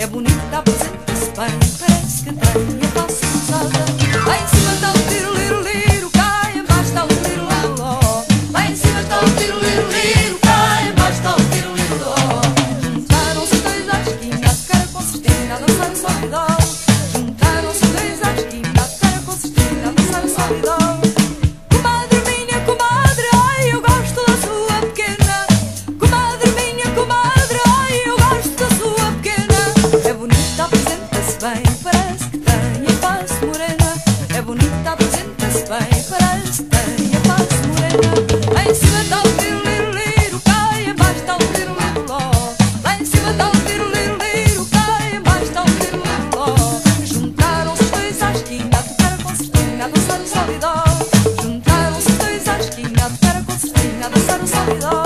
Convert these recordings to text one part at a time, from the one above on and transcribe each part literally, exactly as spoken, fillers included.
É bonita, apresenta-se bem, parece que tem a face rosada. Lá em cima está um tiro, liro, liro, cá em baixo está um tiro, liro, ló. Lá em cima está um tiro, liro, liro, cá em baixo está um tiro, liro, ló. Juntaram-se os dois à esquina, a cara com cestina, a dançar o sol e dó. Juntaram-se os dois à esquina, a cara com cestina, a dançar o sol e dó. Comadre minha, comadre, ai, eu gosto da sua pequena. Comadre minha, comadre, ai, eu gosto da sua pequena. É bonita, apresenta-se bem, parece que tem a face morena. É bonita, apresenta-se bem, parece que tem a face morena. Lá em cima está um tiro, liro, liro, cá em baixo está um tiro, liro, ló. Lá em cima está um tiro, liro, liro, cá em baixo está um tiro, liro, ló. Juntaram-se os dois à esquina, a tocar a concertina, a dançar o sol e dó. Juntaram-se os dois à esquina, a tocar a concertina, a dançar o sol e dó.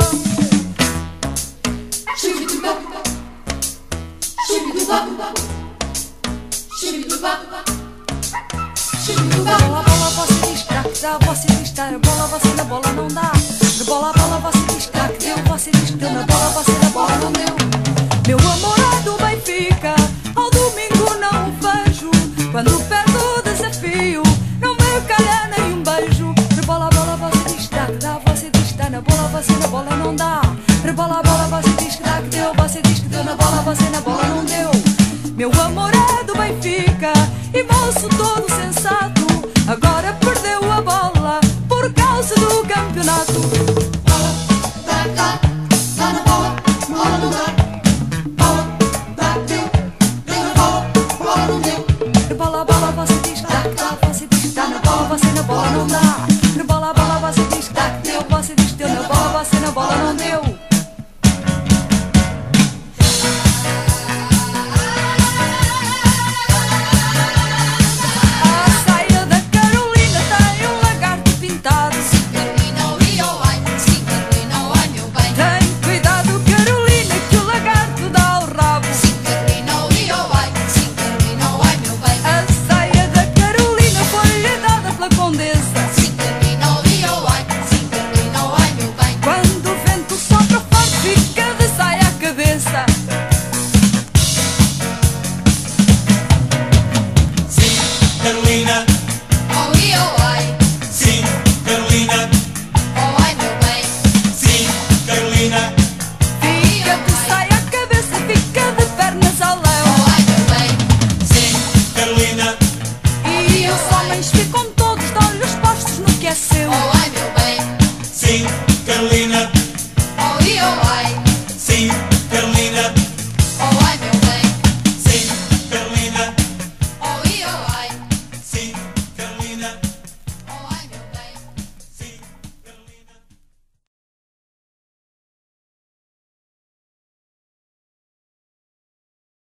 Bola, bola, você diz que dá, você diz que dá, bola, você na bola não dá. De bola a bola você diz que dá, que deu, você diz que deu, na bola você na bola não deu. Meu amor é do Benfica, ao domingo não o vejo. Quando perde o desafio, não me calha nem um beijo. De bola a bola você diz que dá, que dá, você diz que dá, na bola você na bola não dá. De bola a bola você diz que dá, que deu, você diz que deu, na bola você na bola não deu. Meu amor é do Benfica e moço todo sensato, agora perdeu a bola por causa do campeonato. Bola, dá, dá, dá na bola, bola não dá. Bola, dá, deu, deu na bola, bola não deu. De bola a bola você diz que dá, que dá, você diz que dá, na bola você na bola não dá. De bola a bola você diz que dá, que deu, você diz que deu, na bola você na bola não deu. Carolina, oh e oh ai, sim, Carolina, oh ai meu bem, sim, Carolina, Fica de saia à cabeça, fica de pernas ao oh léu. ai meu bem, sim, Carolina, E os homens ficam todos de olhos postos no que é seu. oh ai meu bem, sim, Carolina, oh e oh ai.